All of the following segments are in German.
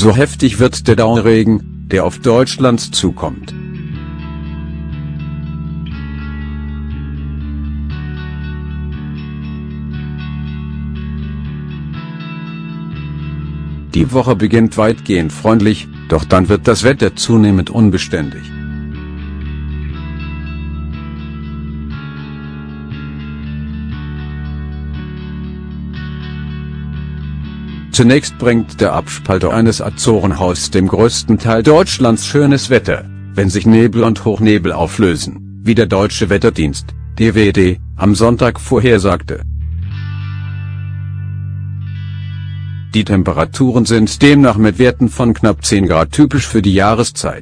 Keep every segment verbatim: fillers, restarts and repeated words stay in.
So heftig wird der Dauerregen, der auf Deutschland zukommt. Die Woche beginnt weitgehend freundlich, doch dann wird das Wetter zunehmend unbeständig. Zunächst bringt der Abspalter eines Azorenhauses dem größten Teil Deutschlands schönes Wetter, wenn sich Nebel und Hochnebel auflösen, wie der Deutsche Wetterdienst, D W D, am Sonntag vorhersagte. Die Temperaturen sind demnach mit Werten von knapp zehn Grad typisch für die Jahreszeit.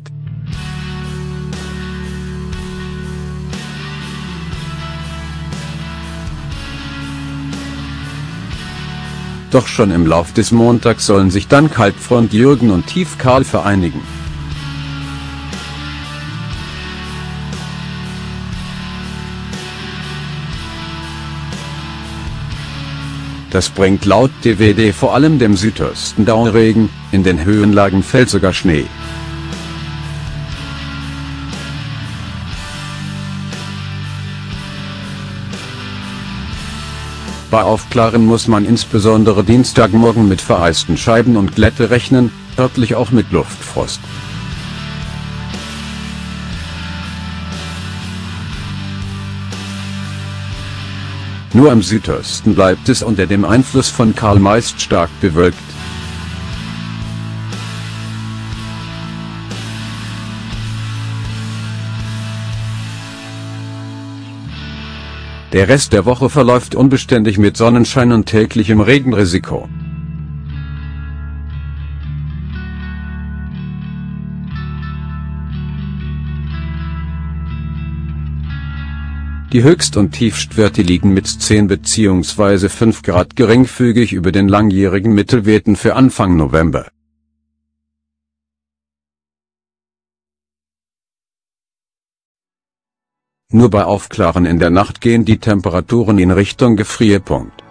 Doch schon im Lauf des Montags sollen sich dann Kaltfront Jürgen und Tief Karl vereinigen. Das bringt laut D W D vor allem dem Südosten Dauerregen, in den Höhenlagen fällt sogar Schnee. Bei Aufklaren muss man insbesondere Dienstagmorgen mit vereisten Scheiben und Glätte rechnen, örtlich auch mit Luftfrost. Nur am Südosten bleibt es unter dem Einfluss von Karl meist stark bewölkt. Der Rest der Woche verläuft unbeständig mit Sonnenschein und täglichem Regenrisiko. Die Höchst- und Tiefstwerte liegen mit zehn bzw. fünf Grad geringfügig über den langjährigen Mittelwerten für Anfang November. Nur bei Aufklaren in der Nacht gehen die Temperaturen in Richtung Gefrierpunkt.